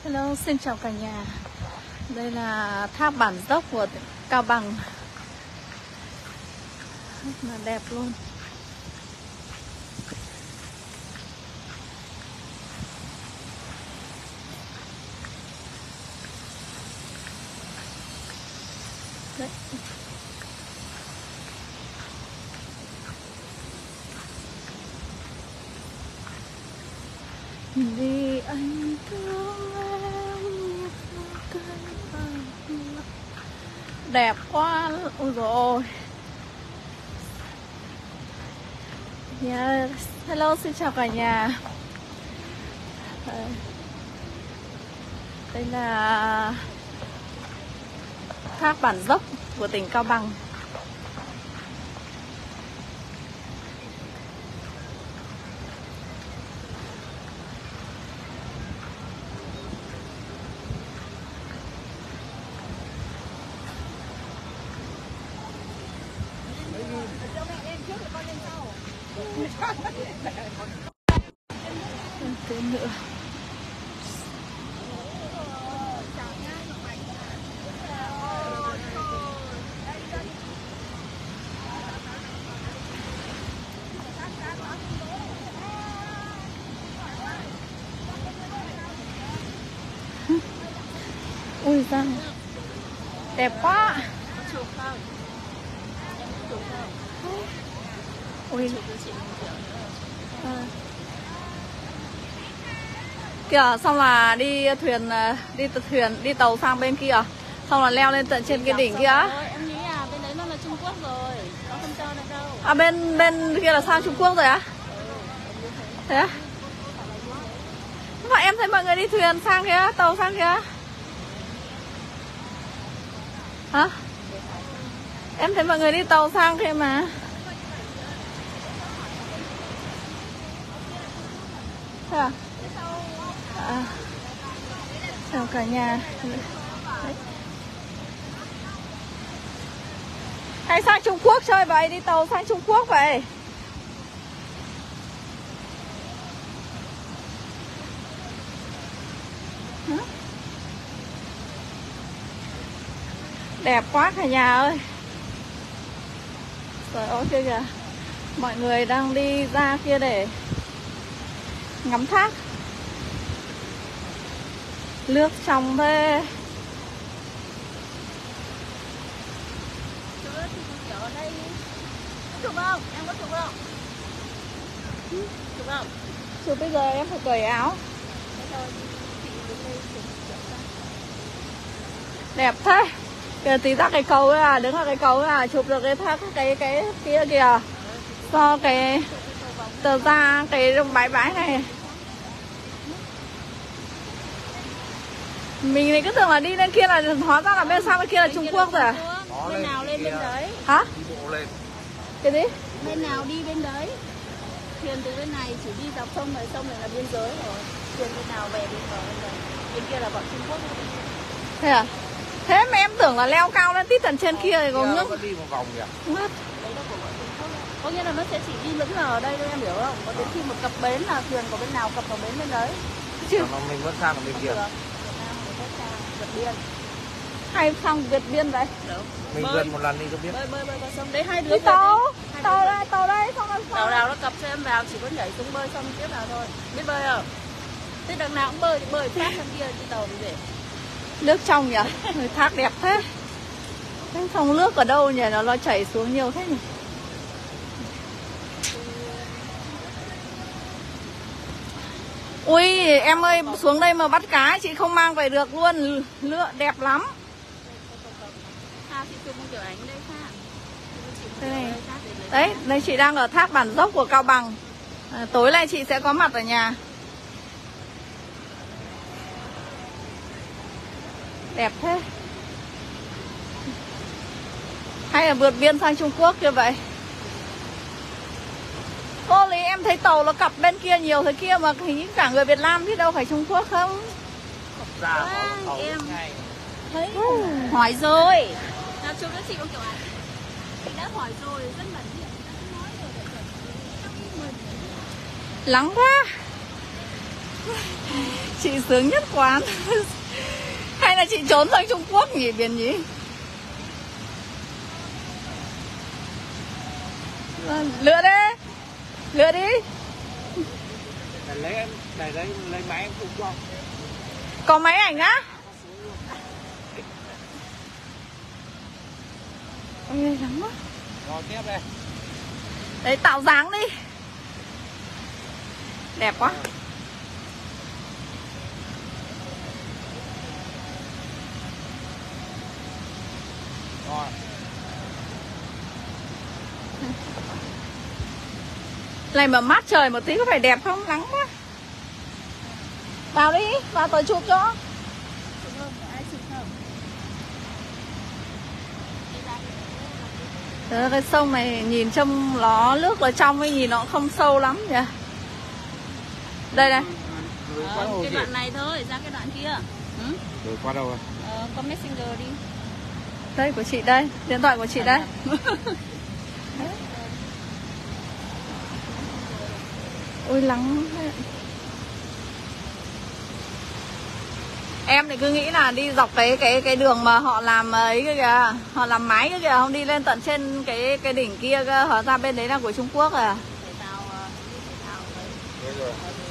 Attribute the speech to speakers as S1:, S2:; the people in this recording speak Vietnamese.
S1: Hello, xin chào cả nhà. Đây là tháp Bản Dốc của Cao Bằng. Rất là đẹp luôn. Đấy. Vì anh thương em. Đẹp quá. Ôi dồi ôi. Yes. Hello, xin chào cả nhà. Đây là thác Bản Dốc của tỉnh Cao Bằng. Thêm nữa. Ui da, đẹp quá. Ui. Kìa, xong là đi tàu sang bên kia, xong là leo lên tận trên cái đỉnh kia.
S2: Em nghĩ là bên đấy nó là Trung Quốc rồi, nó không cho nữa đâu.
S1: À, bên kia là sang Trung Quốc rồi á? Thế á? Mà em thấy mọi người đi thuyền sang kia, tàu sang kia. Hả? Em thấy mọi người đi tàu sang kia mà. Thế à? À, chào cả nhà. Đấy. Hay sang Trung Quốc chơi vậy, đi tàu sang Trung Quốc vậy. Hả? Đẹp quá cả nhà ơi. Trời ơi kia kìa, mọi người đang đi ra kia để ngắm thác. Nước trong thế.
S2: Chụp không? Em có chụp không? Chụp không?
S1: Chụp bây giờ em phải cởi áo. Đẹp thế. Kìa tí ra cái cầu ấy à, đứng ở cái cầu ấy à, chụp được cái thác cái kia kìa. Do cái tờ ra cái bãi này. Mình cứ tưởng là đi lên kia là hóa ra là bên sang bên kia là Trung Quốc rồi à?
S2: Bên nào lên bên đấy?
S1: Hả?
S3: Đi bộ lên.
S1: Cái gì?
S2: Bên nào đi bên đấy? Thuyền từ bên này chỉ đi dọc sông này là biên giới rồi. Thuyền bên nào về bên đấy. Bên kia là bọn Trung Quốc.
S1: Thế à? Thế mà em tưởng là leo cao lên tít tận trên kia thì có nước.
S3: Có đi một vòng kìa.
S1: Nước.
S2: Đấy là của bọn Trung Quốc. Có nghĩa là nó sẽ chỉ đi lững ở đây thôi, em hiểu không? Còn đến khi một cập bến là thuyền của bên nào cập vào bến bên đấy.
S1: Chứ
S3: Mà mình vẫn sang ở bên kia.
S2: Vượt biên.
S1: hay sang vượt biên vậy?
S2: Đúng.
S3: Mình gần một lần đi cho biết.
S2: Bơi xong đấy hai đứa
S1: Đi tàu đây xong rồi
S2: tàu nào nó cập cho em vào, chỉ có nhảy xuống bơi xong tiếp vào thôi. Biết bơi không? Thế đằng nào cũng bơi phát sang kia đi tàu đi về.
S1: nước trong nhỉ? Thác đẹp thế. Thế xong nước ở đâu nhỉ? Nó chảy xuống nhiều thế nhỉ? Ui em ơi, xuống đây mà bắt cá chị không mang về được luôn. Lựa đẹp lắm. Đây này. Đấy, đây chị đang ở thác Bản Dốc của Cao Bằng. Tối nay chị sẽ có mặt ở nhà. Đẹp thế. Hay là vượt biên sang Trung Quốc như vậy? Cô Lý em thấy tàu nó cặp bên kia nhiều thế kia mà hình như cả người Việt Nam chứ đâu phải Trung Quốc không?
S3: Ra
S2: em
S3: ngay.
S2: thấy hỏi rồi. Nào chú nữa chị có kiểu ảnh. Chị đã hỏi rồi, rất là điện.
S1: Lắng quá. Chị sướng nhất quán. Hay là chị trốn sang Trung Quốc nhỉ Biển nhỉ? Lựa đi. Lựa đi.
S3: Lấy máy em cũng không.
S1: Có máy ảnh á? Ôi lắm quá.
S3: Rồi tiếp đây.
S1: Đấy tạo dáng đi. Đẹp quá.
S3: Rồi.
S1: Này mà mát trời một tí có phải đẹp không? Nắng quá. Vào đi, vào tôi chụp cho. Đấy, cái sông này nhìn trông nó nước ở trong ấy, nhìn nó không sâu lắm nhỉ. Đây này.
S2: Cái đoạn này thôi, ra cái đoạn kia. Ừ?
S3: Rồi qua đâu rồi?
S2: Có Messenger đi.
S1: Đây của chị đây, điện thoại của chị đây. Ôi lắng. Em thì cứ nghĩ là đi dọc cái đường mà họ làm ấy kìa, họ làm máy kìa, không đi lên tận trên cái đỉnh kia cơ, hóa ra bên đấy là của Trung Quốc à.
S2: Để tao
S3: Thế rồi.